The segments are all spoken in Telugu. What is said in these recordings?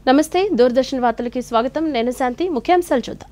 నమస్తే దూరదర్శన్ వార్తలకి స్వాగతం నేను శాంతి ముఖ్యాంశాలు చూద్దాం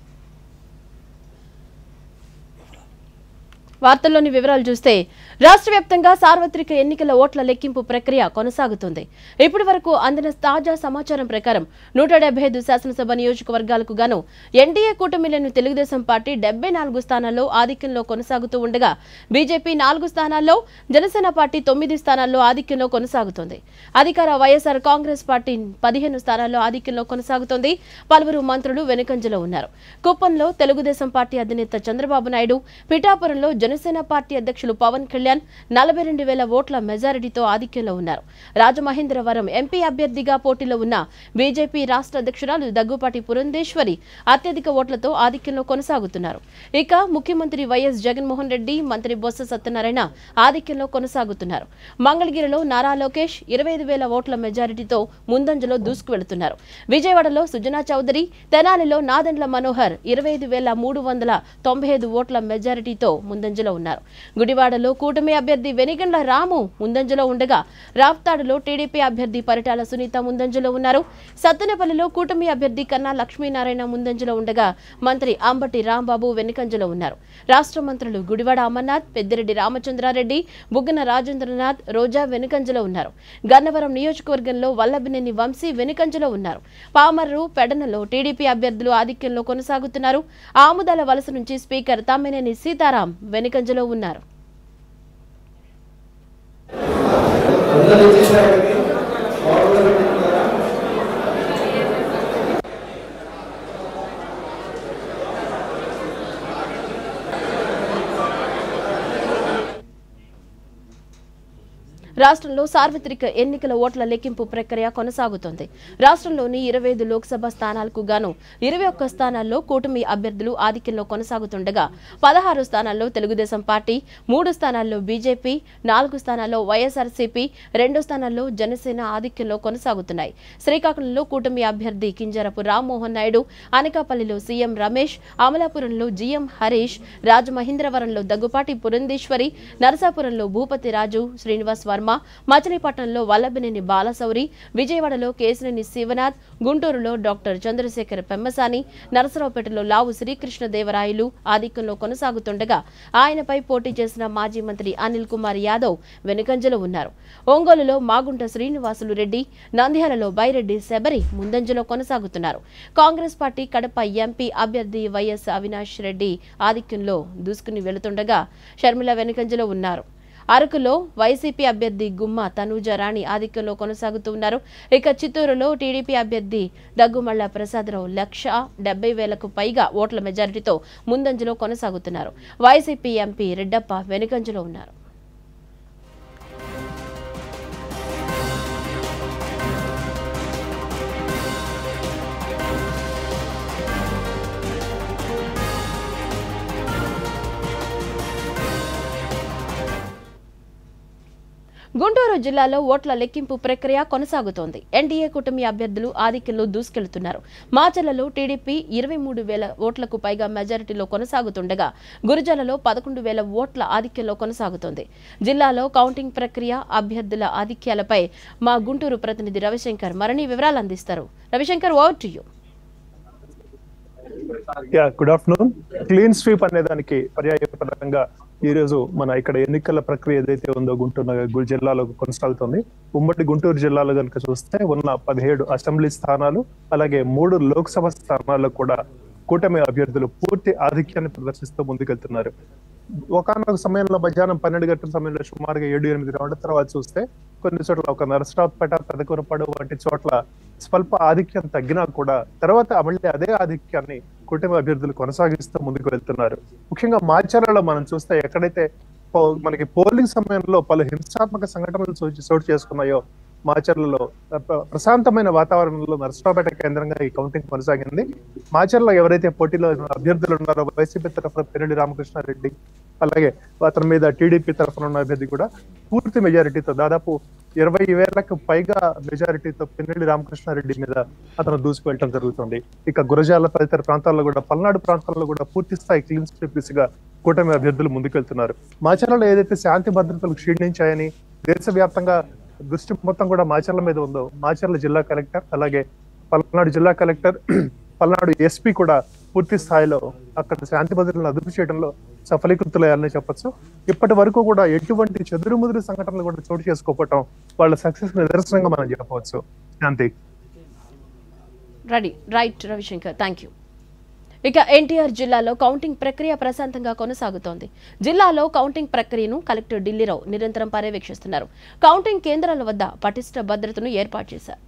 వార్తల్లోని వివరాలు చూస్తే రాష్ట్ర వ్యాప్తంగా సార్వత్రిక ఎన్నికల ఓట్ల లెక్కింపు ప్రక్రియ కొనసాగుతుంది ఇప్పటి వరకు అందిన తాజా సమాచారం ప్రకారం 175 శాసనసభ నియోజకవర్గాలకు గాను ఎన్డీఏ కూటమిలోని తెలుగుదేశం పార్టీ 74 స్థానాల్లో ఆధిక్యంలో కొనసాగుతూ ఉండగా బీజేపీ 4 స్థానాల్లో జనసేన పార్టీ 9 స్థానాల్లో ఆధిక్యంలో కొనసాగుతుంది అధికార వైఎస్ఆర్ కాంగ్రెస్ పార్టీ 15 స్థానాల్లో ఆధిక్యంలో కొనసాగుతోంది పలువురు మంత్రులు వెనుకంజలో ఉన్నారు కుప్పంలో తెలుగుదేశం పార్టీ అధినేత చంద్రబాబు నాయుడు పిఠాపురంలో జనసేన పార్టీ అధ్యక్షులు పవన్ కళ్యాణ్ 42,000 ఓట్ల మెజారిటీతో ఆధిక్యంలో ఉన్నారు రాజమహేంద్రవరం ఎంపీ అభ్యర్థిగా పోటీలో ఉన్న బీజేపీ రాష్ట్ర అధ్యక్షురాలు దగ్గుపాటి పురంధేశ్వరి అత్యధిక ఓట్లతో ఆధిక్యంలో కొనసాగుతున్నారు ఇక ముఖ్యమంత్రి వైఎస్ జగన్మోహన్ రెడ్డి మంత్రి బొత్స సత్యనారాయణ ఆధిక్యంలో కొనసాగుతున్నారు మంగళగిరిలో నారా లోకేష్ 25,000 ఓట్ల మెజారిటీతో ముందంజలో దూసుకువెళుతున్నారు విజయవాడలో సుజనా చౌదరి తెనాలిలో నాదెండ్ల మనోహర్ 25,395 ఓట్ల మెజారిటీతో ముందంజలో ఉన్నారు గుడివాడలో కూటమి అభ్యర్థి వెనిగండ్ల రాము ముందంజలో ఉండగా రాప్తాడులో టీడీపీ అభ్యర్థి పరిటాల సునీత ముందంజలో ఉన్నారు సత్తెనపల్లిలో కూటమి అభ్యర్థి కన్నా లక్ష్మీనారాయణ ముందంజలో ఉండగా మంత్రి అంబటి రాంబాబు వెనుకంజలో ఉన్నారు రాష్ట్ర మంత్రులు గుడివాడ అమర్నాథ్ పెద్దిరెడ్డి రామచంద్రారెడ్డి బుగ్గన రాజేంద్రనాథ్ రోజా వెనుకంజలో ఉన్నారు గన్నవరం నియోజకవర్గంలో వల్లభినేని వంశీ వెనుకంజలో ఉన్నారు పామర్రు పెడనలో టీడీపీ అభ్యర్థులు ఆధిక్యంలో కొనసాగుతున్నారు ఆముదాల వలస నుంచి స్పీకర్ తమ్మినేని సీతారాం వెనుకంజలో ఉన్నారు రాష్ట్రంలో సార్వత్రిక ఎన్నికల ఓట్ల లెక్కింపు ప్రక్రియ కొనసాగుతోంది రాష్ట్రంలోని 25 లోక్సభ స్థానాలకు గాను 21 స్థానాల్లో కూటమి అభ్యర్థులు ఆధిక్యంలో కొనసాగుతుండగా 16 స్థానాల్లో తెలుగుదేశం పార్టీ 3 స్థానాల్లో బీజేపీ 4 స్థానాల్లో వైఎస్ఆర్సీపీ 2 స్థానాల్లో జనసేన ఆధిక్యంలో కొనసాగుతున్నాయి శ్రీకాకుళంలో కూటమి అభ్యర్థి కింజరపు రామ్మోహన్ నాయుడు అనకాపల్లిలో సీఎం రమేష్ అమలాపురంలో జీఎం హరీష్ రాజమహేంద్రవరంలో దగ్గుపాటి పురంధేశ్వరి నరసాపురంలో భూపతి రాజు శ్రీనివాస్ వర్మ మచిలీపట్నంలో వల్లభినేని బాలశౌరి విజయవాడలో కేశినేని శివనాథ్ గుంటూరులో డాక్టర్ చంద్రశేఖర్ పెమ్మసాని నరసరావుపేటలో లావు శ్రీకృష్ణదేవరాయలు ఆధిక్యంలో కొనసాగుతుండగా ఆయనపై పోటీ చేసిన మాజీ మంత్రి అనిల్ కుమార్ యాదవ్ వెనుకంజలో ఉన్నారు ఒంగోలులో మాగుంట శ్రీనివాసులు రెడ్డి నంద్యాలలో బైరెడ్డి శబరి ముందంజలో కొనసాగుతున్నారు కాంగ్రెస్ పార్టీ కడప ఎంపీ అభ్యర్థి వైఎస్ అవినాష్ రెడ్డి ఆధిక్యంలో దూసుకుని వెళుతుండగా షర్మిల వెనుకంజలో ఉన్నారు అరకులో వైసీపీ అభ్యర్థి గుమ్మ తనూజ రాణి ఆధిక్యంలో కొనసాగుతూ ఉన్నారు ఇక చిత్తూరులో టీడీపీ అభ్యర్థి దగ్గుమళ్ల ప్రసాదరావు 170,000కు పైగా ఓట్ల మెజారిటీతో ముందంజలో కొనసాగుతున్నారు వైసీపీ ఎంపీ రెడ్డప్ప వెనుకంజలో ఉన్నారు గుంటూరు జిల్లాలో ఓట్ల లెక్కింపు ప్రక్రియ కొనసాగుతోంది ఎన్డీఏ కూటమి అభ్యర్థులు ఆధిక్యంలో దూసుకెళ్తున్నారు మాచర్లలో టీడీపీ 23,000 ఓట్లకు పైగా మెజారిటీలో కొనసాగుతుండగా గురజాలలో 11,000 ఓట్ల ఆధిక్యంలో కొనసాగుతోంది జిల్లాలో కౌంటింగ్ ప్రక్రియ అభ్యర్థుల ఆధిక్యాలపై మా గుంటూరు ప్రతినిధి రవిశంకర్ మరిన్ని వివరాలు అందిస్తారు Ravishankar over to you good afternoon clean sweep అనే దానికి పర్యాయపదంగా ఈ రోజు మన ఇక్కడ ఎన్నికల ప్రక్రియ ఏదైతే ఉందో గుంటూరు జిల్లాలో కొనసాగుతుంది ఉమ్మడి గుంటూరు జిల్లాలో కనుక చూస్తే ఉన్న 17 అసెంబ్లీ స్థానాలు అలాగే 3 లోక్సభ స్థానాల్లో కూడా కూటమి అభ్యర్థులు పూర్తి ఆధిక్యాన్ని ప్రదర్శిస్తూ ముందుకెళ్తున్నారు ఒకనొక సమయంలో మధ్యాహ్నం 12 గంటల సమయంలో సుమారుగా 7-8 రౌండ్ల తర్వాత చూస్తే కొన్ని చోట్ల ఒక నరసరావుపేట పెదకూరపాడు వంటి చోట్ల స్వల్ప ఆధిక్యం తగ్గినా కూడా తర్వాత మళ్ళీ అదే ఆధిక్యాన్ని కూటమి అభ్యర్థులు కొనసాగిస్తూ ముందుకు వెళ్తున్నారు ముఖ్యంగా మాచర్లలో మనం చూస్తే ఎక్కడైతే మనకి పోలింగ్ సమయంలో పలు హింసాత్మక సంఘటనలు చోటు చేసుకున్నాయో మాచర్లలో ప్రశాంతమైన వాతావరణంలో నరసరావుపేట కేంద్రంగా ఈ కౌంటింగ్ కొనసాగింది మాచర్లో ఎవరైతే పోటీలో అభ్యర్థులు ఉన్నారో వైసీపీ తరఫున పెరెడ్డి రామకృష్ణారెడ్డి అలాగే అతని మీద టీడీపీ తరఫున ఉన్న అభ్యర్థి కూడా పూర్తి మెజారిటీతో దాదాపు 20,000కు పైగా మెజారిటీతో పిన్నెల్లి రామకృష్ణారెడ్డి మీద అతను దూసుకు వెళ్ళడం జరుగుతుంది ఇక గురజాల తదితర ప్రాంతాల్లో కూడా పల్నాడు ప్రాంతాల్లో కూడా పూర్తి స్థాయి క్లీన్ స్వీప్ దిశగా కూటమి అభ్యర్థులు ముందుకెళ్తున్నారు మాచర్లలో ఏదైతే శాంతి భద్రతలు క్షీణించాయని దేశవ్యాప్తంగా దృష్టి మొత్తం కూడా మాచర్ల మీద ఉందో, మాచర్ల జిల్లా కలెక్టర్ అలాగే పల్నాడు జిల్లా కలెక్టర్, పల్నాడు ఎస్పీ కూడా పూర్తి స్థాయిలో అక్కడ శాంతి భద్రతలను అదుపు చేయడంలో సఫలీకృతులయ్యారని చెప్పొచ్చు. ఇప్పటి వరకు కూడా ఎటువంటి చెదురుముదురు సంఘటనలు కూడా చోటు చేసుకోవటం వాళ్ళ సక్సెస్ నిదర్శనంగా మనం చెప్పవచ్చు. Shanti. Right Ravishankar, thank you. ఇక ఎన్టీఆర్ జిల్లాలో కౌంటింగ్ ప్రక్రియ ప్రశాంతంగా కొనసాగుతోంది. జిల్లాలో కౌంటింగ్ ప్రక్రియను కలెక్టర్ ఢిల్లీరావు నిరంతరం పర్యవేక్షిస్తున్నారు. కౌంటింగ్ కేంద్రాల వద్ద పటిష్ట భద్రతను ఏర్పాటు చేశారు.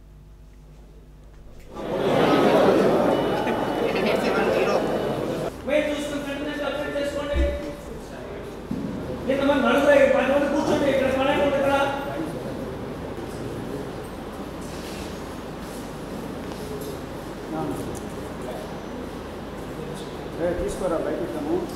తీసుకోరా బయట.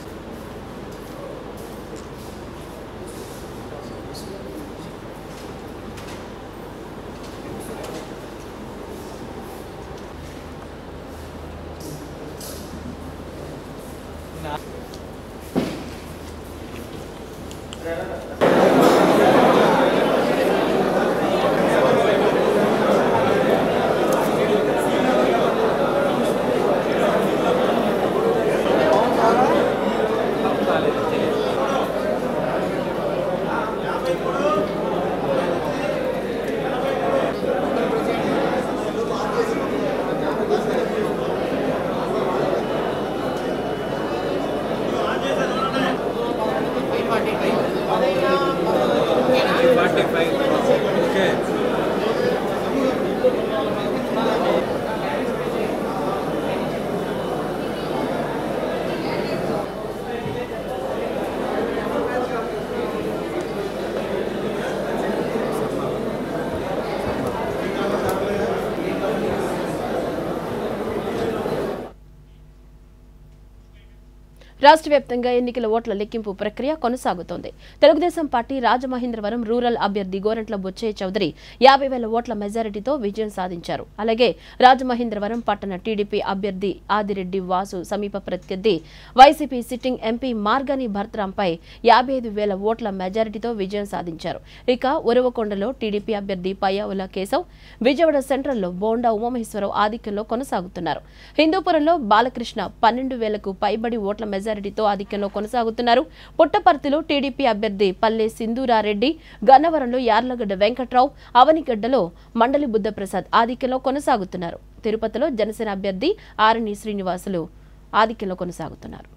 రాష్ట్ర వ్యాప్తంగా ఎన్నికల ఓట్ల లెక్కింపు ప్రక్రియ కొనసాగుతోంది. తెలుగుదేశం పార్టీ రాజమహేంద్రవరం రూరల్ అభ్యర్థి గోరంట్ల బుచ్చయ్య చౌదరి 50,000 ఓట్ల మెజారిటీతో విజయం సాధించారు. అలాగే రాజమహేంద్రవరం పట్టణ టీడీపీ అభ్యర్థి ఆదిరెడ్డి వాసు సమీప ప్రత్యర్థి వైసీపీ సిట్టింగ్ ఎంపీ మార్గాని భర్తరాంపై 55,000 ఓట్ల మెజారిటీతో విజయం సాధించారు. ఇక ఉరవకొండలో టీడీపీ అభ్యర్థి పయ్యావుల కేశవ్, విజయవాడ సెంట్రల్లో బోండా ఉమామహేశ్వరరావు ఆధిక్యంలో కొనసాగుతున్నారు. హిందూపురంలో బాలకృష్ణ 12,000కు పైబడి ఓట్ల మెజారిటీతో ఆధిక్యంలో కొనసాగుతున్నారు. పుట్టపర్తిలో టీడీపీ అభ్యర్థి పల్లె సింధూరారెడ్డి, గన్నవరంలో యార్లగడ్డ వెంకట్రావు, అవనిగడ్డలో మండలి బుద్ధప్రసాద్ ఆధిక్యంలో కొనసాగుతున్నారు. తిరుపతిలో జనసేన అభ్యర్థి ఆరణి శ్రీనివాసులు ఆధిక్యంలో కొనసాగుతున్నారు.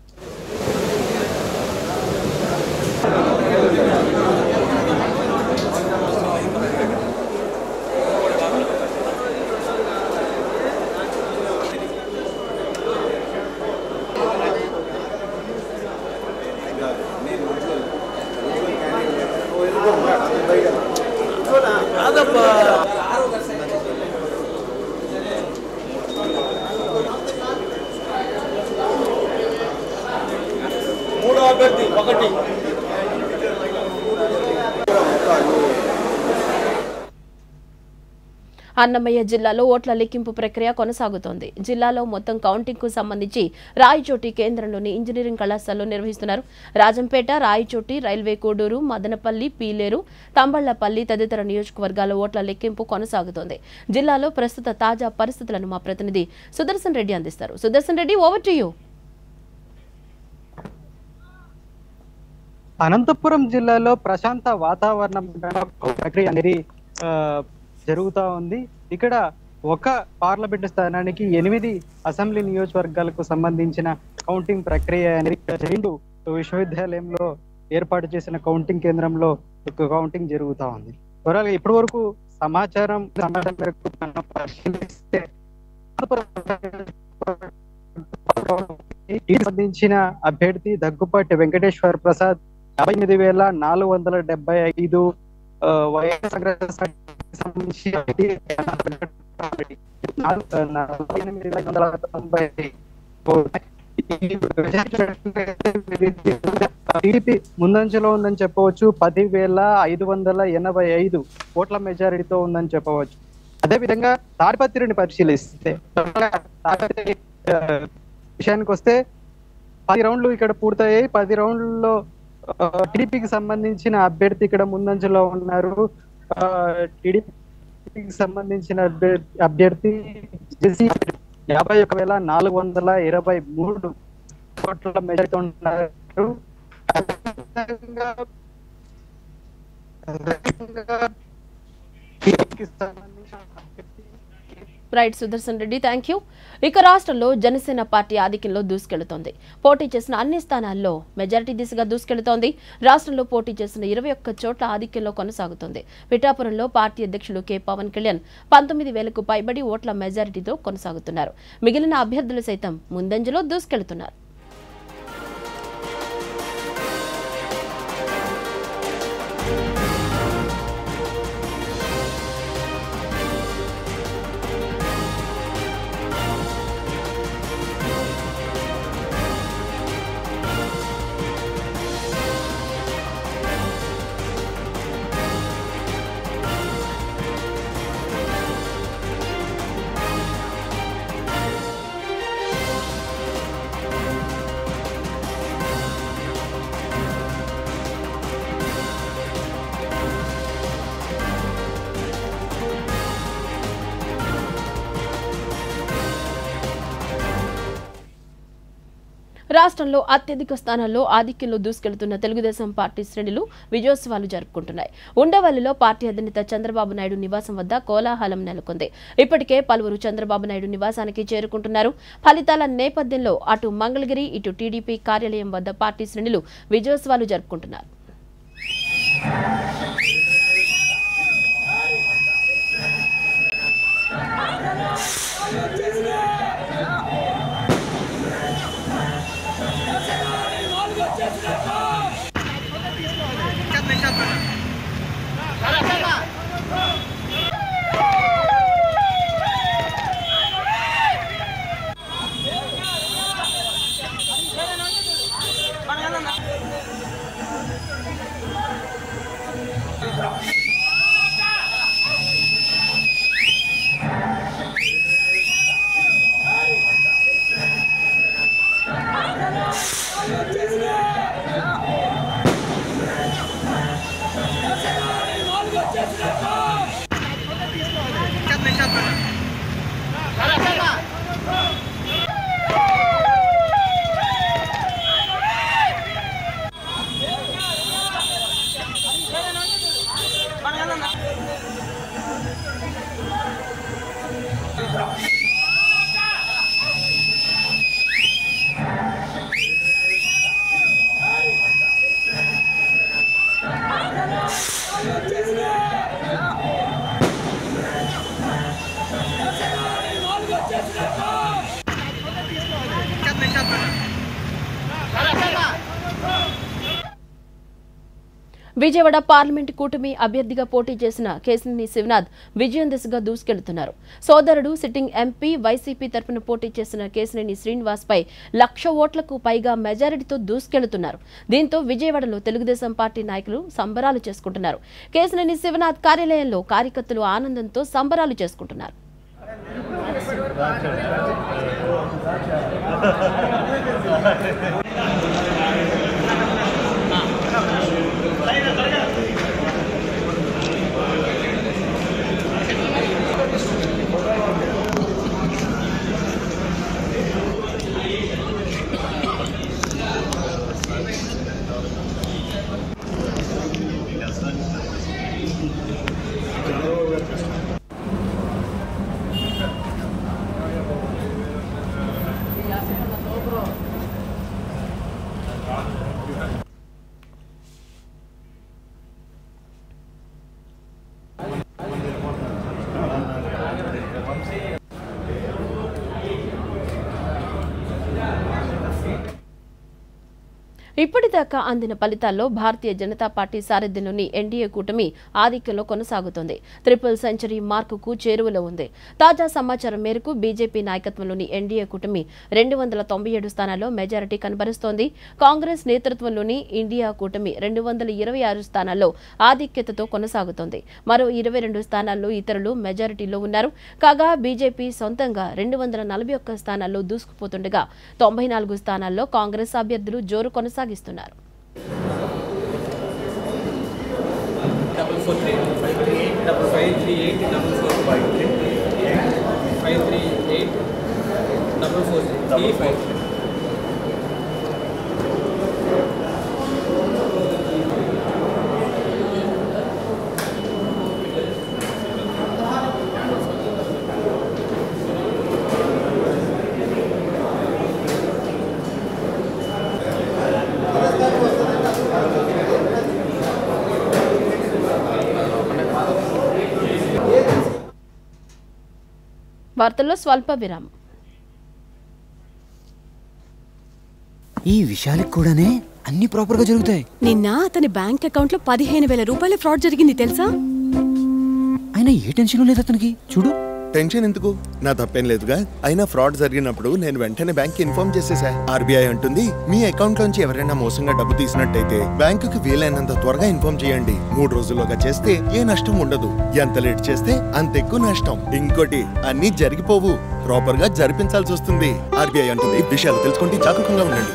అన్నమయ్య జిల్లాలో ఓట్ల లెక్కింపు ప్రక్రియ కొనసాగుతోంది. జిల్లాలో మొత్తం కౌంటింగ్ కు సంబంధించి రాయచోటి కేంద్రంలోని ఇంజనీరింగ్ కళాశాలలో నిర్వహిస్తున్నారు. రాజంపేట, రాయచోటి, రైల్వే కోడూరు, మదనపల్లి, పీలేరు, తంబళ్లపల్లి తదితర నియోజకవర్గాల ఓట్ల లెక్కింపు కొనసాగుతోంది. జిల్లాలో ప్రస్తుత తాజా పరిస్థితులను మా ప్రతినిధి సుదర్శన్ రెడ్డి అందిస్తారు. Sudarshan Reddy, over to you. Anantapur జిల్లాలో ప్రశాంత వాతావరణం ప్రక్రియ అనేది జరుగుతా ఉంది. ఇక్కడ ఒక పార్లమెంట్ స్థానానికి 8 అసెంబ్లీ నియోజకవర్గాలకు సంబంధించిన కౌంటింగ్ ప్రక్రియ అనేది రెండు విశ్వవిద్యాలయంలో ఏర్పాటు చేసిన కౌంటింగ్ కేంద్రంలో కౌంటింగ్ జరుగుతా ఉంది. ఓవరాల్ ఇప్పటి వరకు సమాచారం మేరకు పరిశీలిస్తే సంబంధించిన అభ్యర్థి దగ్గుపాటి వెంకటేశ్వర ప్రసాద్ 58,475, వైఎస్ఆర్ సంబంధించి 48,990. టీడీపీ ముందంజలో ఉందని చెప్పవచ్చు. 10,585 ఓట్ల మెజారిటీతో ఉందని చెప్పవచ్చు. అదేవిధంగా తాడిపత్రిని పరిశీలిస్తే విషయానికి వస్తే 10 రౌండ్లు ఇక్కడ పూర్తయ్యాయి. 10 రౌండ్లలో టీడీపీకి సంబంధించిన అభ్యర్థి ఇక్కడ ముందంజలో ఉన్నారు. టీడీపీకి సంబంధించిన అభ్యర్థి 51,423 కోట్ల మెజారిటీ ఉన్నారు. Right Sudarshan Reddy, thank you. ఇక రాష్ట్రంలో జనసేన పార్టీ ఆధిక్యంలో దూసుకెళ్తోంది. పోటీ చేసిన అన్ని స్థానాల్లో మెజారిటీ దిశగా దూసుకెళ్తోంది. రాష్ట్రంలో పోటీ చేసిన 21 చోట్ల ఆధిక్యంలో కొనసాగుతోంది. పిఠాపురంలో పార్టీ అధ్యక్షులు కె పవన్ కళ్యాణ్ 19,000కు పైబడి ఓట్ల మెజారిటీతో కొనసాగుతున్నారు. మిగిలిన అభ్యర్థులు సైతం ముందంజలో దూసుకెళ్తున్నారు. రాష్ట్రంలో అత్యధిక స్థానాల్లో ఆధిక్యంలో దూసుకెళ్తున్న తెలుగుదేశం పార్టీ శ్రేణులు విజయోత్సవాలు జరుపుకుంటున్నాయి. ఉండవల్లిలో పార్టీ అధినేత చంద్రబాబు నాయుడు నివాసం వద్ద కోలాహలం నెలకొంది. ఇప్పటికే పలువురు చంద్రబాబు నాయుడు నివాసానికి చేరుకుంటున్నారు. ఫలితాల నేపథ్యంలో అటు మంగళగిరి, ఇటు టీడీపీ కార్యాలయం వద్ద పార్టీ శ్రేణులు విజయోత్సవాలు జరుపుకుంటున్నారు. విజయవాడ పార్లమెంట్ కూటమి అభ్యర్థిగా పోటీ చేసిన కేశినేని శివనాథ్ విజయం దిశగా దూసుకెళ్తున్నారు. సోదరుడు సిట్టింగ్ ఎంపీ వైసీపీ తరపున పోటీ చేసిన కేశినేని శ్రీనివాస్ పై 1,00,000 ఓట్లకు పైగా మెజారిటీతో దూసుకెళ్తున్నారు. దీంతో విజయవాడలో తెలుగుదేశం పార్టీ నాయకులు సంబరాలు చేసుకుంటున్నారు. కేశినేని శివనాథ్ కార్యాలయంలో కార్యకర్తలు ఆనందంతో సంబరాలు చేసుకుంటున్నారు. ఇప్పటిదాకా అందిన ఫలితాల్లో భారతీయ జనతా పార్టీ సారథ్యంలోని ఎన్డీఏ కూటమి ఆధిక్యంలో కొనసాగుతోంది. 3 సెంచరీ మార్కుకు చేరువలో ఉంది. తాజా సమాచారం మేరకు బీజేపీ నాయకత్వంలోని ఎన్డీఏ కూటమి 297 స్థానాల్లో మెజారిటీ కనబరుస్తోంది. కాంగ్రెస్ నేతృత్వంలోని ఇండియా కూటమి 226 స్థానాల్లో ఆధిక్యతతో కొనసాగుతోంది. మరో 22 స్థానాల్లో ఇతరులు మెజారిటీలో ఉన్నారు. కాగా బీజేపీ సొంతంగా 241 స్థానాల్లో దూసుకుపోతుండగా 94 స్థానాల్లో కాంగ్రెస్ అభ్యర్థులు జోరు కొనసాగిస్తున్నారు. Double 4 3 5 3 వార్తల్లో స్వల్ప విరామం. ఈ విషయాలకు కూడానే అన్ని ప్రాపర్ గా జరుగుతాయి. నిన్న అతని బ్యాంక్ అకౌంట్ లో 15,000 రూపాయల ఫ్రాడ్ జరిగింది తెలుసా? అయినా ఏ టెన్షన్ లేదు అతనికి. చూడు, టెన్షన్ ఎందుకు, నా తప్పేం లేదుగా. అయినా ఫ్రాడ్ జరిగినప్పుడు నేను వెంటనే బ్యాంక్ ఇన్ఫార్మ్ చేసేసా. ఆర్బీఐ అంటుంది, మీ అకౌంట్ లోంచి ఎవరైనా మోసంగా డబ్బు తీసినట్టయితే బ్యాంకుకి వీలైనంత త్వరగా ఇన్ఫార్మ్ చేయండి. 3 రోజుల్లోగా చేస్తే ఏ నష్టం ఉండదు, ఎంత లేట్ చేస్తే అంత ఎక్కువ నష్టం. ఇంకోటి, అన్ని జరిగిపోవు, ప్రాపర్ గా జరిపించాల్సి వస్తుంది. ఆర్బీఐ అంటుంది, విషయాలు తెలుసుకుంటే జాగరూకంగా ఉండండి.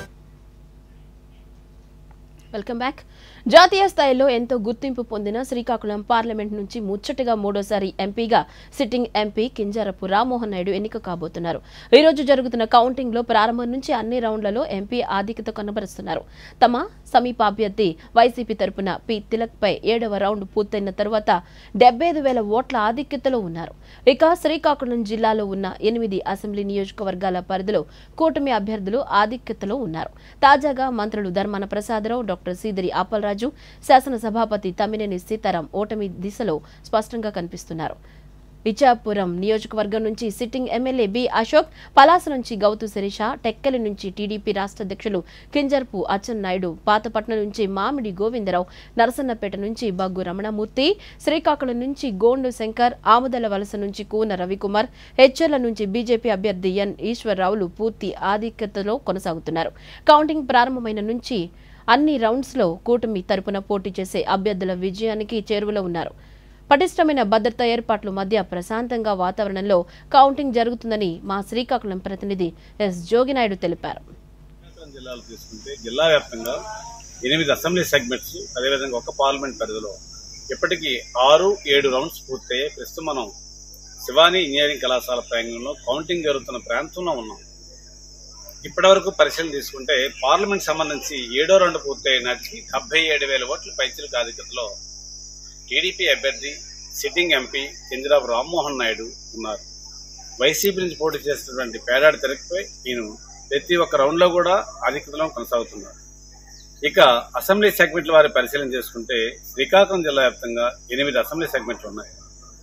Welcome back. జాతీయ స్థాయిలో ఎంతో గుర్తింపు పొందిన శ్రీకాకుళం పార్లమెంట్ నుంచి ముచ్చటగా 3వ ఎంపీగా సిట్టింగ్ ఎంపీ కింజరపు రామ్మోహన్ నాయుడు ఎన్నిక కాబోతున్నారు. ఈ రోజు జరుగుతున్న కౌంటింగ్ లో ప్రారంభం నుంచి అన్ని రౌండ్లలో ఎంపీ ఆధిక్యత కనబరుస్తున్నారు. తమ సమీప అభ్యర్థి వైసీపీ తరపున పి తిలక్ పై 7వ రౌండ్ పూర్తయిన తర్వాత 75,000 ఓట్ల ఆధిక్యతలో ఉన్నారు. ఇక శ్రీకాకుళం జిల్లాలో ఉన్న 8 అసెంబ్లీ నియోజకవర్గాల పరిధిలో కూటమి అభ్యర్థులు ఆధిక్యతలో ఉన్నారు. తాజాగా మంత్రులు ధర్మాన ప్రసాదరావు, డాక్టర్ సీదిరి అప్పలరాజు, శాసనసభాపతి తమ్మినేని సీతారాం ఓటమి దిశలో స్పష్టంగా కనిపిస్తున్నారు. ఇచ్చాపురం నియోజకవర్గం నుంచి sitting MLA B Ashok, Palasa నుంచి గౌతు శిరీష, టెక్కలి నుంచి టీడీపీ రాష్ట్ర అధ్యక్షులు కింజర్పు అచ్చెన్నాయుడు, పాతపట్నం నుంచి మామిడి గోవిందరావు, నరసన్నపేట నుంచి బగ్గు రమణమూర్తి, శ్రీకాకుళం నుంచి గోండు శంకర్, ఆముదల వలస నుంచి కూన రవికుమార్, హెచ్చెర్ల నుంచి బీజేపీ అభ్యర్థి ఎన్ ఈశ్వరరావులు పూర్తి ఆధిక్యతలో కొనసాగుతున్నారు. కౌంటింగ్ ప్రారంభమైన నుంచి అన్ని రౌండ్స్ లో కూటమి తరపున పోటీ చేసే అభ్యర్థుల విజయానికి చేరువలో ఉన్నారు. పటిష్టమైన భద్రతా ఏర్పాట్ల మధ్య ప్రశాంతంగా వాతావరణంలో కౌంటింగ్ జరుగుతుందని మా శ్రీకాకుళం ప్రతినిధి ఎస్ జోగినాయుడు తెలిపారు. జిల్లాలు తీసుకుంటే జిల్లా వ్యాప్తంగా 8 అసెంబ్లీ సెగ్మెంట్స్, అదేవిధంగా ఒక పార్లమెంట్ పరిధిలో ఇప్పటికీ 6-7 రౌండ్స్ పూర్తయ్యాయి. ప్రస్తుతం మనం శివాని ఇంజనీరింగ్ కళాశాల ప్రాంగణంలో కౌంటింగ్ జరుగుతున్న ప్రాంతంలో ఉన్నాం. ఇప్పటివరకు పరిశీలన తీసుకుంటే పార్లమెంట్ సంబంధించి 7వ రౌండ్ పూర్తయ్యే నాటికి 77,000 ఓట్ల పైచిలకు ఆధిక్యతలో టీడీపీ అభ్యర్థి సిట్టింగ్ ఎంపీ కింజరాపు రామ్మోహన్ నాయుడు ఉన్నారు. వైసీపీ నుంచి పోటీ చేసినటువంటి పేడాడి తిలక్పై ఈయన ప్రతి ఒక్క రౌండ్లో కూడా ఆధిక్యతలో కొనసాగుతున్నారు. ఇక అసెంబ్లీ సెగ్మెంట్ల వారి పరిశీలన చేసుకుంటే శ్రీకాకుళం జిల్లా వ్యాప్తంగా 8 అసెంబ్లీ సెగ్మెంట్లు ఉన్నాయి.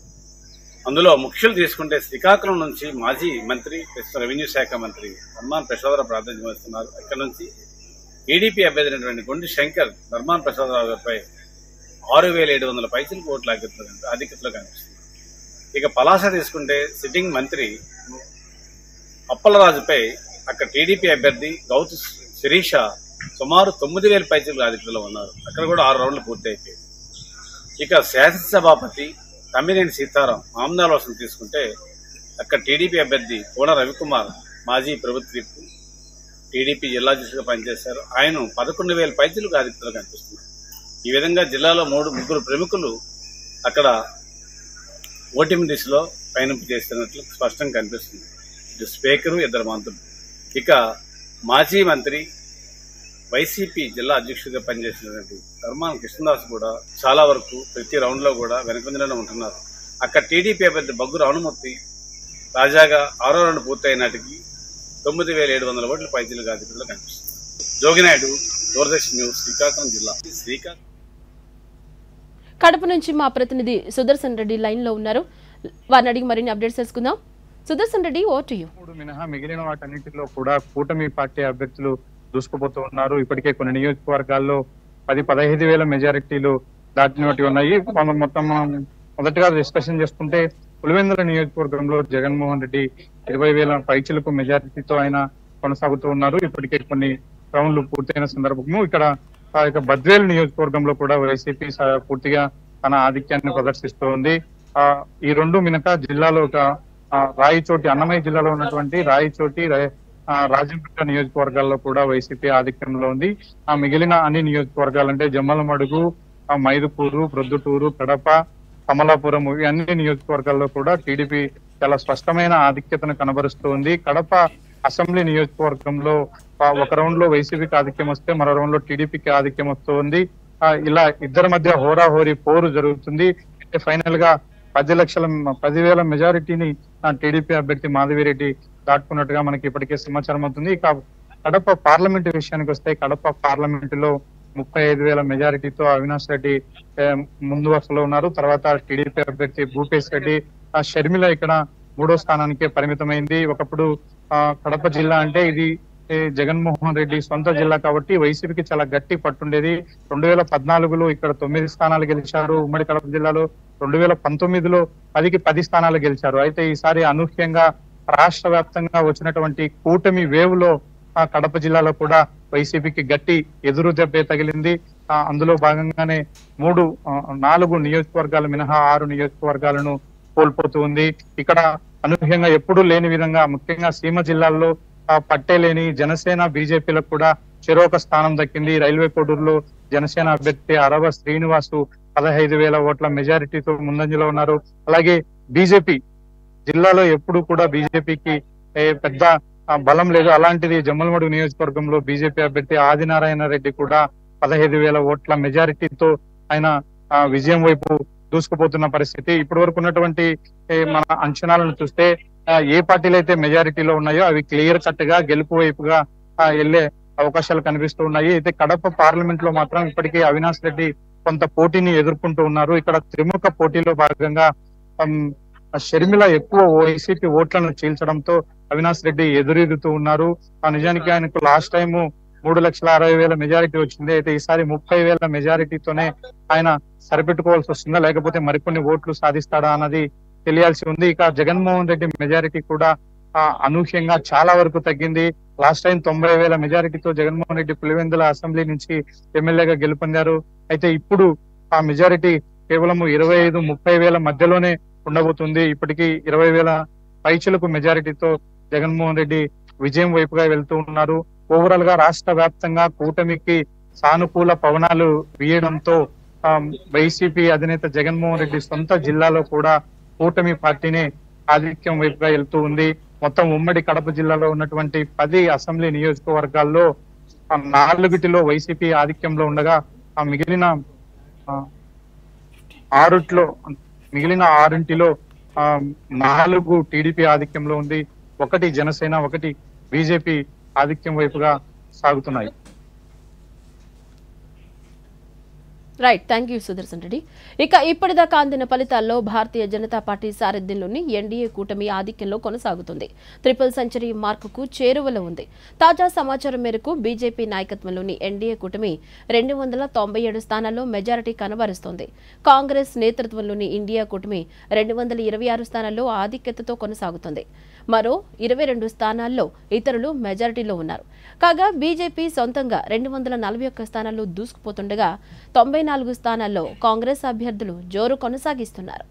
అందులో ముఖ్యులు తీసుకుంటే శ్రీకాకుళం నుంచి మాజీ మంత్రి, ప్రస్తుత రెవెన్యూ శాఖ మంత్రి ధర్మాన ప్రసాదరావు ప్రాతినిధ్యం వహిస్తున్నారు. ఇక్కడ నుంచి టీడీపీ అభ్యర్థి అయినటువంటి గొండి శంకర్ ధర్మాన ప్రసాదరావు గారిపై 6,700 పైచిలకు ఓట్ల ఆధిక్యతలో కనిపిస్తుంది. ఇక పలాస తీసుకుంటే సిట్టింగ్ మంత్రి అప్పలరాజుపై అక్కడ టీడీపీ అభ్యర్థి గౌతు శిరీష సుమారు 9,000 పైచిలకు ఆధిక్యతలో ఉన్నారు. అక్కడ కూడా 6 రౌండ్లు పూర్తయిపోయాయి. ఇక శాసనసభాపతి తమ్మినేని సీతారాం ఆమ్దాల వలసను తీసుకుంటే అక్కడ టీడీపీ అభ్యర్థి కోన రవికుమార్ మాజీ ప్రభుత్వ విప్, టీడీపీ జిల్లా అధ్యక్షుడిగా పనిచేశారు. ఆయన 11,000 పైచిలకు ఆధిక్యతలో కనిపిస్తున్నారు. ఈ విధంగా జిల్లాలో 3 ప్రముఖులు అక్కడ ఓటమి దిశలో పయనింపు చేస్తున్నట్లు స్పష్టంగా కనిపిస్తుంది. ఇటు స్పీకరు, 2 మంత్రులు. ఇక మాజీ మంత్రి, వైసీపీ జిల్లా అధ్యక్షుడిగా పనిచేసినటువంటి ధర్మాన కృష్ణదాస్ కూడా చాలా వరకు ప్రతి రౌండ్ లో కూడా వెనుకంజలోనే ఉంటున్నారు. అక్కడ టీడీపీ అభ్యర్థి బగ్గు రమణమూర్తి తాజాగా 6వ రౌండ్ పూర్తయినాటికి 9,700 ఓట్ల పైచిలకు ఆధిక్యతలో కనిపిస్తుంది. జోగినాయుడు, దూరదర్శన్ న్యూస్, శ్రీకాకుళం జిల్లా. కడప నుంచి మా ప్రతినిధి సుదర్శన్ రెడ్డి లైన్ లో ఉన్నారు. వారిని అడిగి మరిన్ని అప్డేట్స్ తెలుసుకుందాం. Sudarshan Reddy, over to you. మినహా మిగిలిన వాటన్నిటిలో కూడా కూటమి పార్టీ అభ్యర్థులు దూసుకుపోతూ ఉన్నారు. ఇప్పటికే కొన్ని నియోజకవర్గాల్లో 10-15 మెజారిటీలు దాటినట్టు ఉన్నాయి. మొత్తం మొదటగా డిస్కషన్ చేసుకుంటే పులివెందుల నియోజకవర్గంలో జగన్మోహన్ రెడ్డి 20,000 పైచిలకు మెజారిటీతో ఆయన కొనసాగుతూ ఉన్నారు. ఇప్పటికే కొన్ని రౌండ్లు పూర్తయిన సందర్భము ఇక్కడ బద్వేల్ నియోజకవర్గంలో కూడా వైసీపీ పూర్తిగా తన ఆధిక్యాన్ని ప్రదర్శిస్తూ ఉంది. ఈ 2 మినకా జిల్లాలో రాయచోటి, అన్నమయ్య జిల్లాలో ఉన్నటువంటి రాయచోటి, రాజంపేట నియోజకవర్గాల్లో కూడా వైసీపీ ఆధిక్యంలో ఉంది. మిగిలిన అన్ని నియోజకవర్గాలంటే జమ్మలమడుగు, మైదుకూరు, ప్రొద్దుటూరు, కడప, కమలాపురం ఇవి అన్ని నియోజకవర్గాల్లో కూడా టీడీపీ చాలా స్పష్టమైన ఆధిక్యతను కనబరుస్తూ ఉంది. కడప అసెంబ్లీ నియోజకవర్గంలో ఒక రౌండ్ లో వైసీపీకి ఆధిక్యం వస్తే మరో రౌండ్ లో టీడీపీకి ఆధిక్యం వస్తూ ఉంది. ఇలా ఇద్దరి మధ్య హోరాహోరీ పోరు జరుగుతుంది. ఫైనల్ గా 10,000 మెజారిటీని టీడీపీ అభ్యర్థి మాధవిరెడ్డి దాటుకున్నట్టుగా మనకి ఇప్పటికే సమాచారం అవుతుంది. ఇక కడప పార్లమెంటు విషయానికి వస్తే కడప పార్లమెంటులో 35,000 మెజారిటీతో అవినాష్ రెడ్డి ముందు వరుసలో ఉన్నారు. తర్వాత టీడీపీ అభ్యర్థి భూపేష్ రెడ్డి, షర్మిల ఇక్కడ 3వ స్థానానికే పరిమితమైంది. ఒకప్పుడు కడప జిల్లా అంటే ఇది జగన్మోహన్ రెడ్డి సొంత జిల్లా కాబట్టి వైసీపీకి చాలా గట్టి పట్టుండేది. 2014లో ఇక్కడ 9 స్థానాలు గెలిచారు. ఉమ్మడి కడప జిల్లాలో 2019లో 10కి 10 స్థానాలు గెలిచారు. అయితే ఈసారి అనూహ్యంగా రాష్ట్ర వ్యాప్తంగా వచ్చినటువంటి కూటమి వేవ్ లో కడప జిల్లాలో కూడా వైసీపీకి గట్టి ఎదురు దెబ్బే తగిలింది. అందులో భాగంగానే 4 నియోజకవర్గాలు మినహా 6 నియోజకవర్గాలను కోల్పోతూ ఉంది. ఇక్కడ అనూహ్యంగా ఎప్పుడూ లేని విధంగా ముఖ్యంగా సీమ జిల్లాల్లో పట్టేలేని జనసేన బీజేపీలకు కూడా చెరొక స్థానం దక్కింది. రైల్వే కోడూరులో జనసేన అభ్యర్థి అరవ శ్రీనివాసు 15,000 ఓట్ల మెజారిటీతో ముందంజలో ఉన్నారు. అలాగే బీజేపీ జిల్లాలో ఎప్పుడు కూడా బీజేపీకి పెద్ద బలం లేదు. అలాంటిది జమ్మలమడుగు నియోజకవర్గంలో బీజేపీ అభ్యర్థి ఆదినారాయణ రెడ్డి కూడా 15,000 ఓట్ల మెజారిటీతో ఆయన విజయం వైపు దూసుకుపోతున్న పరిస్థితి. ఇప్పటి వరకు ఉన్నటువంటి మన అంచనాలను చూస్తే ఏ పార్టీలు అయితే మెజారిటీలో ఉన్నాయో అవి క్లియర్ కట్ గా గెలుపు వైపుగా వెళ్లే అవకాశాలు కనిపిస్తూ ఉన్నాయి. అయితే కడప పార్లమెంట్ లో మాత్రం ఇప్పటికీ అవినాష్ రెడ్డి కొంత పోటీని ఎదుర్కొంటూ ఉన్నారు. ఇక్కడ త్రిముఖ పోటీలో భాగంగా షర్మిల ఎక్కువ వైసీపీ ఓట్లను చీల్చడంతో అవినాష్ రెడ్డి ఎదురెదుతూ ఉన్నారు. నిజానికి ఆయనకు లాస్ట్ టైం 3,60,000 మెజారిటీ వచ్చింది. అయితే ఈసారి 30,000 మెజారిటీతోనే ఆయన సరిపెట్టుకోవాల్సి వస్తుందా లేకపోతే మరికొన్ని ఓట్లు సాధిస్తాడా అన్నది తెలియాల్సి ఉంది. ఇక జగన్మోహన్ రెడ్డి మెజారిటీ కూడా అనూహ్యంగా చాలా వరకు తగ్గింది. లాస్ట్ టైం 90,000 మెజారిటీతో జగన్మోహన్ రెడ్డి పులివెందుల అసెంబ్లీ నుంచి ఎమ్మెల్యేగా గెలుపొందారు. అయితే ఇప్పుడు ఆ మెజారిటీ కేవలం 25,000-30,000 మధ్యలోనే ఉండబోతుంది. ఇప్పటికీ 20,000 పైచులకు మెజారిటీతో జగన్మోహన్ రెడ్డి విజయం వైపుగా వెళ్తూ ఉన్నారు. ఓవరాల్ గా రాష్ట్ర వ్యాప్తంగా కూటమికి సానుకూల పవనాలు వీయడంతో వైసీపీ అధినేత జగన్మోహన్ రెడ్డి సొంత జిల్లాలో కూడా కూటమి పార్టీనే ఆధిక్యం వైపుగా వెళ్తూ ఉంది. మొత్తం ఉమ్మడి కడప జిల్లాలో ఉన్నటువంటి 10 అసెంబ్లీ నియోజకవర్గాల్లో 4 వైసీపీ ఆధిక్యంలో ఉండగా మిగిలిన 6 4 టీడీపీ ఆధిక్యంలో ఉంది. 1 జనసేన 1 బీజేపీ ఆధిక్యం వైపుగా సాగుతున్నాయి. Right, thank you Sudarshan Reddy. ఇక ఇప్పటిదాకా అందిన ఫలితాల్లో భారతీయ జనతా పార్టీ సారథ్యంలోని ఎన్డీఏ కూటమి ఆధిక్యంలో కొనసాగుతుంది. 3 సెంచరీ మార్కుకు చేరువలో ఉంది. తాజా సమాచారం మేరకు బీజేపీ నాయకత్వంలోని ఎన్డీఏ కూటమి 297 స్థానాల్లో మెజారిటీ కనబరుస్తోంది. కాంగ్రెస్ నేతృత్వంలోని ఇండియా కూటమి 226 స్థానాల్లో ఆధిక్యతతో కొనసాగుతుంది. మరో 22 స్థానాల్లో ఇతరులు మెజారిటీలో ఉన్నారు. కాగా బీజేపీ సొంతంగా 241 స్థానాల్లో దూసుకుపోతుండగా 94 స్థానాల్లో కాంగ్రెస్ అభ్యర్థులు జోరు కొనసాగిస్తున్నారు.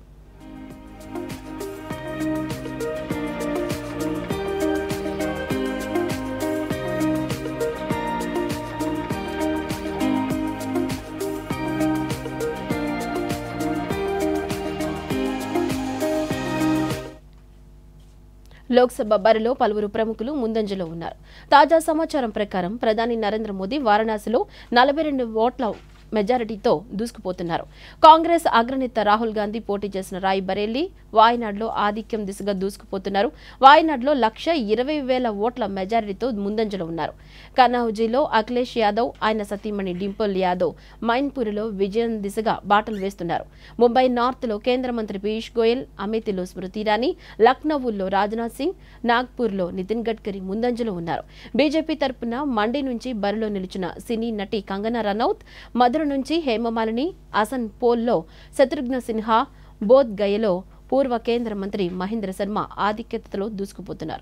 లోక్సభ బరిలో పలువురు ప్రముఖులు ముందంజలో ఉన్నారు. తాజా సమాచారం ప్రకారం ప్రధాని నరేంద్ర మోదీ వారణాసిలో 42 ఓట్ల మెజారిటీతో దూసుకుపోతున్నారు. కాంగ్రెస్ అగ్రనేత రాహుల్ గాంధీ పోటీ చేసిన రాయ్ బరేలీ, వాయనాడ్లో ఆధిక్యం దిశగా దూసుకుపోతున్నారు. వాయనాడ్లో 1,20,000 ఓట్ల మెజారిటీతో ముందంజలో ఉన్నారు. కనౌజీలో అఖిలేష్ యాదవ్, ఆయన సతీమణి డింపుల్ యాదవ్ మైన్పూర్లో విజయం దిశగా బాటలు వేస్తున్నారు. ముంబై నార్త్లో కేంద్ర మంత్రి పీయూష్ గోయల్, అమేథీలో స్మృతి ఇరానీ, లక్నోలో రాజ్నాథ్ సింగ్, నాగ్పూర్లో నితిన్ గడ్కరీ ముందంజలో ఉన్నారు. బీజేపీ తరపున మండి నుంచి బరిలో నిలిచిన సినీ నటి కంగనా రనౌత్, మధుర నుంచి హేమమాలిని, అసన్ పోల్లో శత్రుఘ్న సిన్హా, బోధ్ గయలో పూర్వ కేంద్ర మంత్రి మహేంద్ర శర్మ ఆధిక్యతలో దూసుకుపోతున్నారు.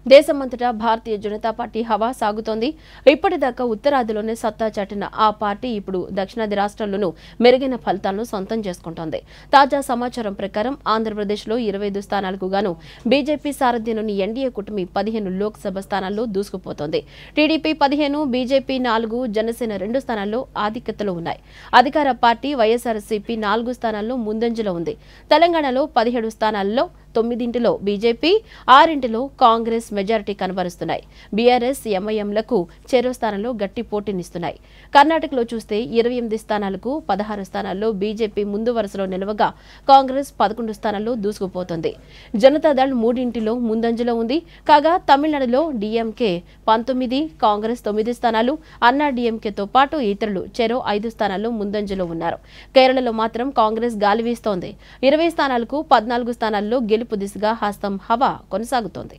దేశమంతటా భారతీయ జనతా పార్టీ హవా సాగుతోంది. ఇప్పటిదాకా ఉత్తరాదిలోనే సత్తా చాటిన ఆ పార్టీ ఇప్పుడు దక్షిణాది రాష్ట్రాల్లోనూ మెరుగైన ఫలితాలను సొంతం చేసుకుంటోంది. తాజా సమాచారం ప్రకారం ఆంధ్రప్రదేశ్లో 25 స్థానాలకు గాను బీజేపీ సారథ్యంలోని ఎన్డీఏ కూటమి 15 లోక్సభ స్థానాల్లో దూసుకుపోతోంది. టీడీపీ 15, బీజేపీ 4, జనసేన 2 స్థానాల్లో ఆధిక్యతలో ఉన్నాయి. అధికార పార్టీ వైఎస్ఆర్సీపీ 4 స్థానాల్లో ముందంజలో ఉంది. తెలంగాణలో 17 స్థానాల్లో 9 బీజేపీ, 6 కాంగ్రెస్ మెజారిటీ కనబరుస్తున్నాయి. బీఆర్ఎస్, ఎంఐఎంలకు చెరో స్థానంలో గట్టి పోటీనిస్తున్నాయి. కర్ణాటకలో చూస్తే 28 స్థానాలకు 16 స్థానాల్లో బీజేపీ ముందు వరుసలో నిలవగా కాంగ్రెస్ 11 స్థానాల్లో దూసుకుపోతుంది. జనతాదళ్ 3 ముందంజలో ఉంది. కాగా తమిళనాడులో డీఎంకే 19, కాంగ్రెస్ 9 స్థానాలు, అన్నా డీఎంకేతో పాటు ఇతరులు చెరో 5 స్థానాల్లో ముందంజలో ఉన్నారు. కేరళలో మాత్రం కాంగ్రెస్ గాలి వీస్తోంది. 20 స్థానాలకు 14 స్థానాల్లో గెలుపు దిశగా హస్తం హవా కొనసాగుతోంది.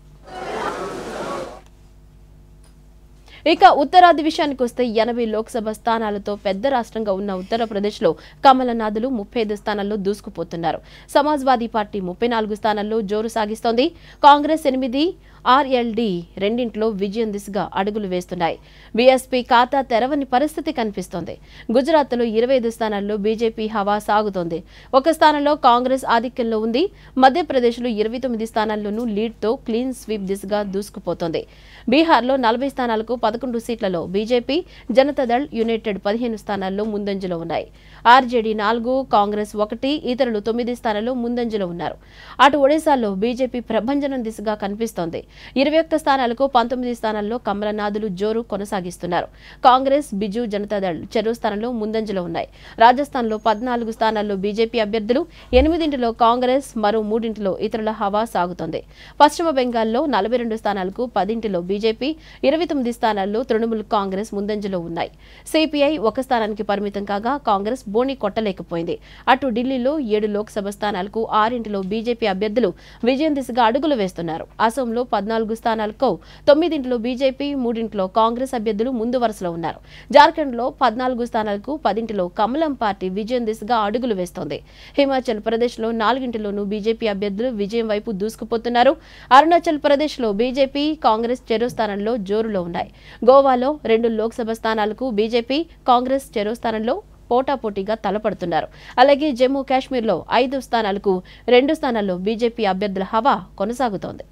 ఇక ఉత్తరాది విషయానికి వస్తే 80 లోక్సభ స్థానాలతో పెద్ద రాష్ట్రంగా ఉన్న ఉత్తరప్రదేశ్లో కమలనాథులు 35 స్థానాల్లో దూసుకుపోతున్నారు. సమాజ్వాదీ పార్టీ 34 స్థానాల్లో జోరు సాగిస్తోంది. కాంగ్రెస్ 8, ఆర్ఎల్డీ 2 విజయం దిశగా అడుగులు వేస్తున్నాయి. బీఎస్పీ ఖాతా తెరవని పరిస్థితి కనిపిస్తోంది. గుజరాత్లో 25 స్థానాల్లో బీజేపీ హవా సాగుతోంది. 1 స్థానంలో కాంగ్రెస్ ఆధిక్యంలో ఉంది. మధ్యప్రదేశ్లో 29 స్థానాల్లోనూ లీడ్తో క్లీన్ స్వీప్ దిశగా దూసుకుపోతోంది. బీహార్లో 40 స్థానాలకు 11 సీట్లలో బీజేపీ, జనతాదళ్ యునైటెడ్ 15 స్థానాల్లో ముందంజలో ఉన్నాయి. ఆర్జేడీ 4, కాంగ్రెస్ 1, ఇతరులు 9 స్థానాల్లో ముందంజలో ఉన్నారు. అటు ఒడిశాలో బీజేపీ ప్రభంజనం దిశగా కనిపిస్తోంది. 21 స్థానాలకు 19 స్థానాల్లో కమలనాథులు జోరు కొనసాగిస్తున్నారు. కాంగ్రెస్, బిజు జనతాదళ్ చెరో స్థానంలో ముందంజలో ఉన్నాయి. రాజస్థాన్లో 14 స్థానాల్లో బీజేపీ అభ్యర్థులు, 8 కాంగ్రెస్, మరో 3 ఇతరుల హవా సాగుతోంది. పశ్చిమ బెంగాల్లో 42 స్థానాలకు 10 బీజేపీ, 29 స్థానాల్లో తృణమూల్ కాంగ్రెస్ ముందంజలో ఉన్నాయి. సిపిఐ 1 స్థానానికి పరిమితం కాగా కాంగ్రెస్ బోణి కొట్టలేకపోయింది. అటు ఢిల్లీలో 7 లోక్సభ స్థానాలకు 6 బీజేపీ అభ్యర్థులు విజయం దిశగా అడుగులు వేస్తున్నారు. అసోంలో 14 స్థానాలకు 9 బీజేపీ, 3 కాంగ్రెస్ అభ్యర్థులు ముందు వరుసలో ఉన్నారు. జార్ఖండ్లో 14 స్థానాలకు 10 కమలం పార్టీ విజయం దిశగా అడుగులు వేస్తోంది. హిమాచల్ ప్రదేశ్లో 4 బీజేపీ అభ్యర్థులు విజయం వైపు దూసుకుపోతున్నారు. అరుణాచల్ ప్రదేశ్లో బీజేపీ, కాంగ్రెస్ చెరో స్థానంలో జోరులో ఉన్నాయి. గోవాలో 2 లోక్సభ స్థానాలకు బీజేపీ, కాంగ్రెస్ చెరో స్థానంలో పోటాపోటీగా తలపడుతున్నారు. అలాగే జమ్మూ కాశ్మీర్లో 5 స్థానాలకు 2 స్థానాల్లో బీజేపీ అభ్యర్థుల హవా కొనసాగుతోంది.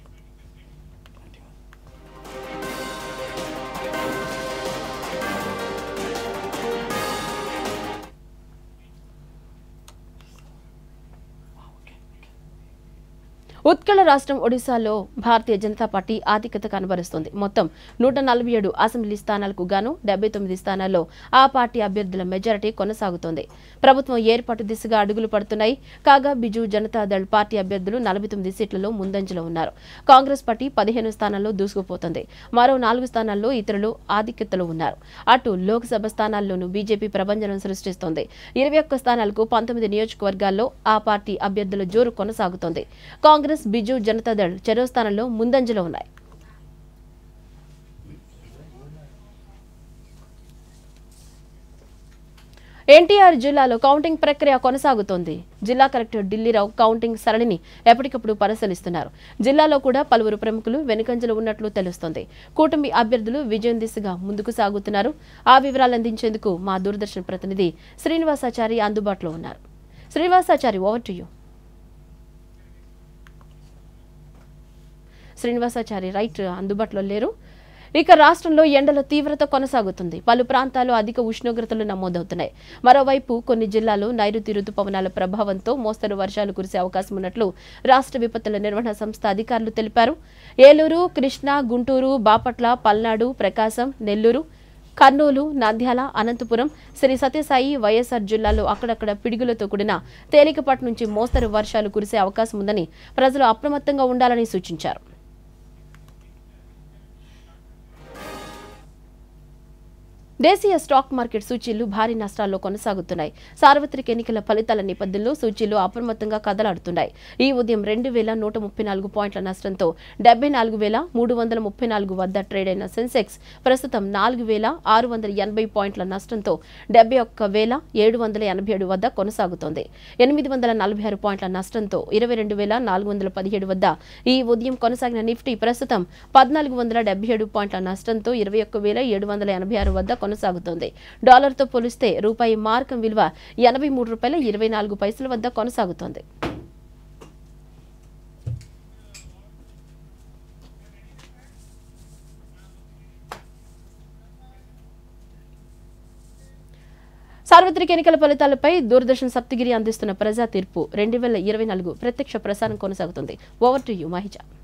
ఉత్కళ రాష్ట్రం ఒడిశాలో భారతీయ జనతా పార్టీ ఆధిక్యత కనబరుస్తోంది. మొత్తం 147 అసెంబ్లీ స్థానాలకు గాను 79 స్థానాల్లో ఆ పార్టీ అభ్యర్థుల మెజారిటీ కొనసాగుతోంది. ప్రభుత్వం ఏర్పాటు దిశగా అడుగులు పడుతున్నాయి. కాగా బిజు జనతాదళ్ పార్టీ అభ్యర్థులు 49 సీట్లలో ముందంజలో ఉన్నారు. కాంగ్రెస్ పార్టీ 15 స్థానాల్లో దూసుకుపోతుంది. మరో 4 స్థానాల్లో ఇతరులు ఆధిక్యతలో ఉన్నారు. అటు లోక్సభ స్థానాల్లోనూ బీజేపీ ప్రభంజనం సృష్టిస్తోంది. 21 స్థానాలకు 19 నియోజకవర్గాల్లో ఆ పార్టీ అభ్యర్థుల జోరు కొనసాగుతోంది. కాంగ్రెస్, బిజు జనతాదళ్ చెరో స్థానంలో ముందంజలో ఉన్నాయి. ఎన్టీఆర్ జిల్లాలో కౌంటింగ్ ప్రక్రియ కొనసాగుతోంది. జిల్లా కలెక్టర్ ఢిల్లీరావు కౌంటింగ్ సరళిని ఎప్పటికప్పుడు పరిశీలిస్తున్నారు. జిల్లాలో కూడా పలువురు ప్రముఖులు వెనుకంజలో ఉన్నట్లు తెలుస్తోంది. కూటమి అభ్యర్థులు విజయం దిశగా ముందుకు సాగుతున్నారు. ఆ వివరాలు అందించేందుకు మా దూరదర్శన్ ప్రతినిధి శ్రీనివాసాచారి అందుబాటులో ఉన్నారు. Srinivasachari, over to you. Srinivasachari right అందుబాటులో లేరు. ఇక రాష్ట్రంలో ఎండల తీవ్రత కొనసాగుతుంది. పలు ప్రాంతాల్లో అధిక ఉష్ణోగ్రతలు నమోదవుతున్నాయి. మరోవైపు కొన్ని జిల్లాల్లో నైరుతి రుతుపవనాల ప్రభావంతో మోస్తరు వర్షాలు కురిసే అవకాశం ఉన్నట్లు రాష్ట్ర విపత్తుల నిర్వహణ సంస్థ అధికారులు తెలిపారు. ఏలూరు, కృష్ణా, గుంటూరు, బాపట్ల, పల్నాడు, ప్రకాశం, నెల్లూరు, కర్నూలు, నంద్యాల, అనంతపురం, శ్రీ సత్యసాయి, వైఎస్ఆర్ జిల్లాల్లో అక్కడక్కడ పిడుగులతో కూడిన తేలికపాటి నుంచి మోస్తరు వర్షాలు కురిసే అవకాశం ఉందని ప్రజలు అప్రమత్తంగా ఉండాలని సూచించారు. దేశీయ స్టాక్ మార్కెట్ సూచీలు భారీ నష్టాల్లో కొనసాగుతున్నాయి. సార్వత్రిక ఎన్నికల ఫలితాల నేపథ్యంలో సూచీలు అప్రమత్తంగా కదలాడుతున్నాయి. ఈ ఉదయం 2134 పాయింట్ల నష్టంతో 74,334 వద్ద ట్రేడ్ అయిన సెన్సెక్స్ ప్రస్తుతం 4,680 పాయింట్ల నష్టంతో 71,787 వద్ద కొనసాగుతోంది. 846 పాయింట్ల నష్టంతో 22,417 వద్ద ఈ ఉదయం కొనసాగిన నిఫ్టీ ప్రస్తుతం 1,477 పాయింట్ల నష్టంతో 21,786 వద్ద కొనసాగుతోంది. డాలర్తో పోలిస్తే రూపాయి మార్కం విలువ ₹83.24 వద్ద కొనసాగుతోంది. సార్వత్రిక ఎన్నికల ఫలితాలపై దూరదర్శన్ సప్తగిరి అందిస్తున్న ప్రజా తీర్పు 2024 ప్రత్యక్ష ప్రసారం కొనసాగుతుంది. Over to you మహిజా.